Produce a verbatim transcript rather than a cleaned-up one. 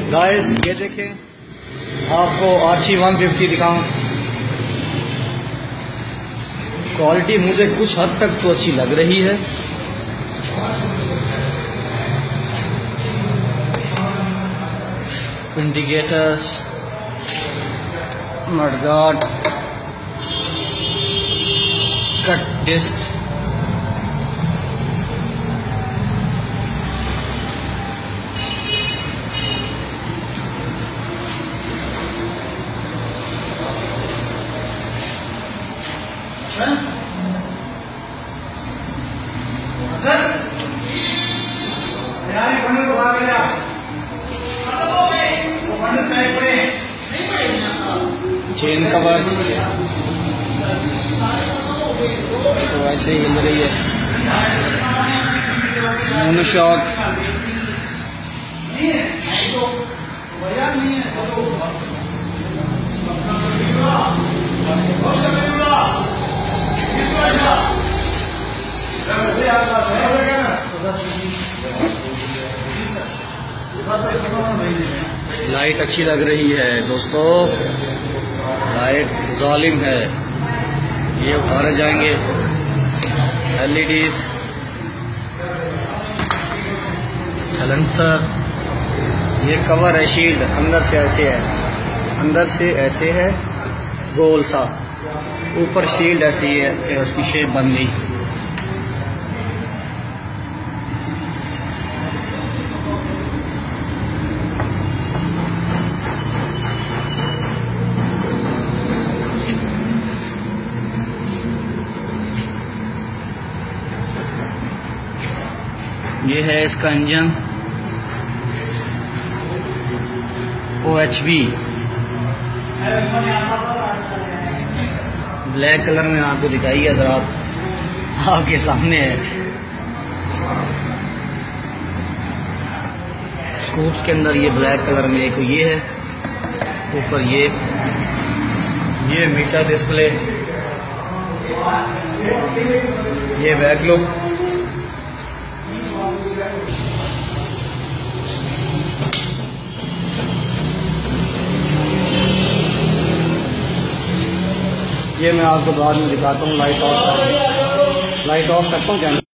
Guys ये देखें, आपको आर्ची वन फिफ्टी दिखाऊं। क्वालिटी मुझे कुछ हद तक तो अच्छी लग रही है। Indicators, mudguard, cut disc, chain cover तो ऐसे ही हिल रही है। मोनोशॉक, लाइट अच्छी लग रही है दोस्तों, लाइट जालिम है। ये उतारे जाएंगे एलईडीज, बैलेंसर, ये कवर है, शील्ड अंदर से ऐसे है, अंदर से ऐसे है गोल सा, ऊपर शील्ड ऐसी है कि उसकी शेप बन गई। ये है इसका engine, O H V black colour में आपको दिखाई है, जरा आपके सामने है। स्कूप के अंदर ये ब्लैक कलर में एक ये है, ऊपर ये ये मीटर डिस्प्ले, ये बैक लुक, ये मैं आपको बाद में दिखाता हूँ। लाइट ऑफ लाइट ऑफ करता हूँ।